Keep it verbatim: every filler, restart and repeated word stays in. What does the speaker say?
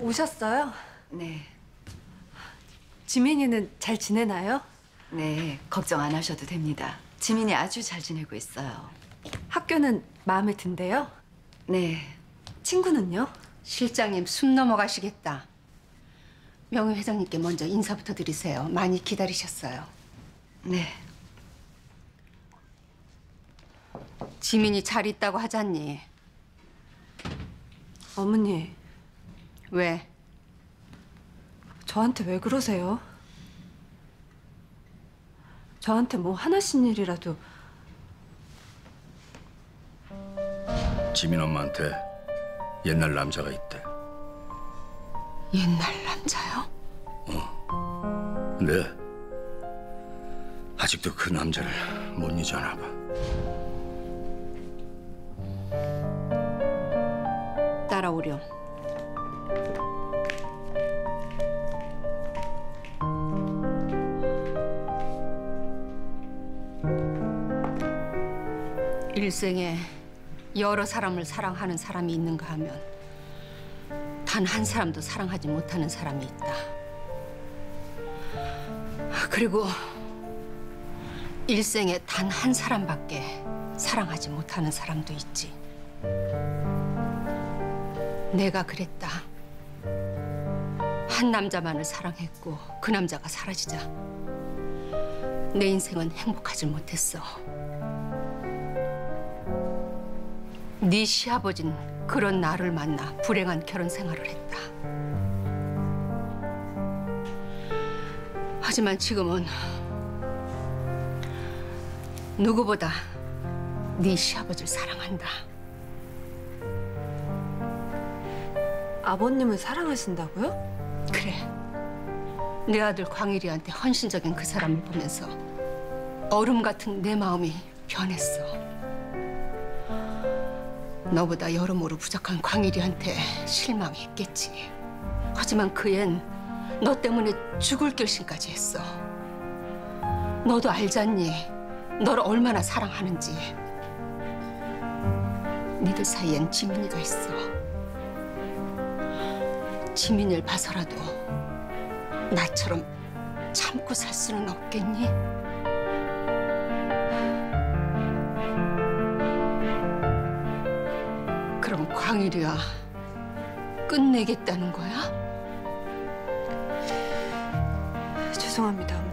오셨어요? 네. 지민이는 잘 지내나요? 네, 걱정 안 하셔도 됩니다. 지민이 아주 잘 지내고 있어요. 학교는 마음에 든대요? 네. 친구는요? 실장님 숨 넘어가시겠다. 명희 회장님께 먼저 인사부터 드리세요. 많이 기다리셨어요. 네. 지민이 잘 있다고 하잖니. 어머니, 왜? 저한테 왜 그러세요? 저한테 뭐 하나씩 일이라도. 지민 엄마한테 옛날 남자가 있대. 옛날 남자요? 근데 아직도 그 남자를 못 잊어나 봐. 따라오렴. 일생에 여러 사람을 사랑하는 사람이 있는가 하면 단 한 사람도 사랑하지 못하는 사람이 있다. 그리고 일생에 단 한 사람밖에 사랑하지 못하는 사람도 있지. 내가 그랬다. 한 남자만을 사랑했고 그 남자가 사라지자 내 인생은 행복하지 못했어. 네 시아버진 그런 나를 만나 불행한 결혼 생활을 했다. 하지만 지금은 누구보다 네 시아버지를 사랑한다. 아버님을 사랑하신다고요? 그래. 내 아들 광일이한테 헌신적인 그 사람을 보면서 얼음 같은 내 마음이 변했어. 너보다 여러모로 부족한 광일이한테 실망했겠지. 하지만 그 앤 너 때문에 죽을 결심까지 했어. 너도 알잖니. 너를 얼마나 사랑하는지. 니들 사이엔 지민이가 있어. 지민이를 봐서라도 나처럼 참고 살 수는 없겠니? 그럼 광일이야 끝내겠다는 거야? 죄송합니다,